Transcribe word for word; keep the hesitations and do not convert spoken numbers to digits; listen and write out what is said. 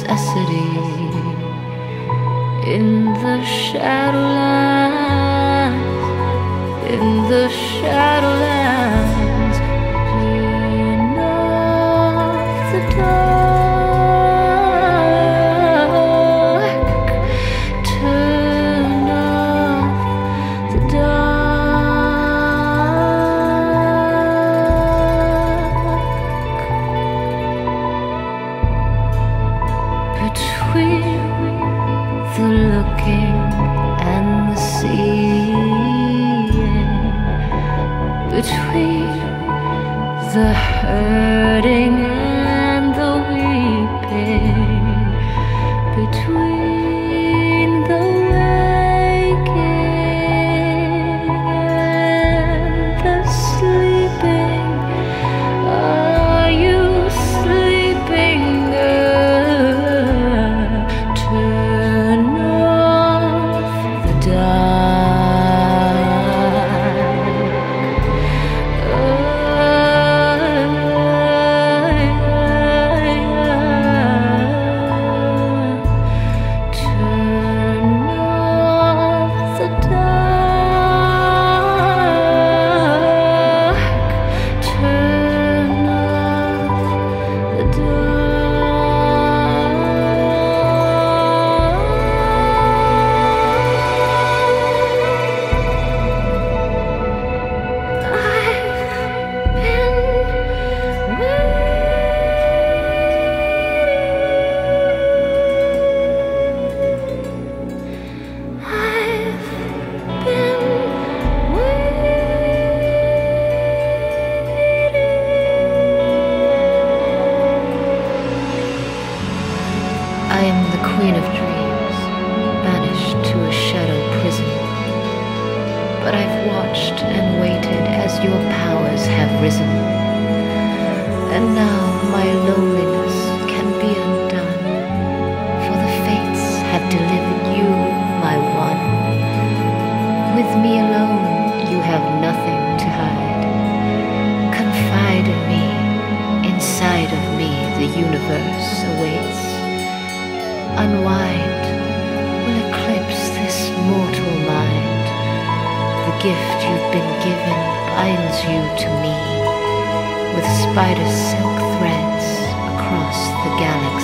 necessity. In the shadowlands, in the shadowlands, turn off the dark, turn off the dark. Between the looking and the seeing, between the hurting and the weeping, between the waking and the sleeping. Are you sleeping, girl? Turn off the dark. Turn off the dark. Turn off the I am the queen of dreams, banished to a shadow prison. But I've watched and waited as your powers have risen. And now my loneliness can be undone, for the fates have delivered you, my one. With me alone you have nothing to hide. Confide in me, inside of me the universe awaits. Unwind will eclipse this mortal mind. The gift you've been given binds you to me with spider silk threads across the galaxy.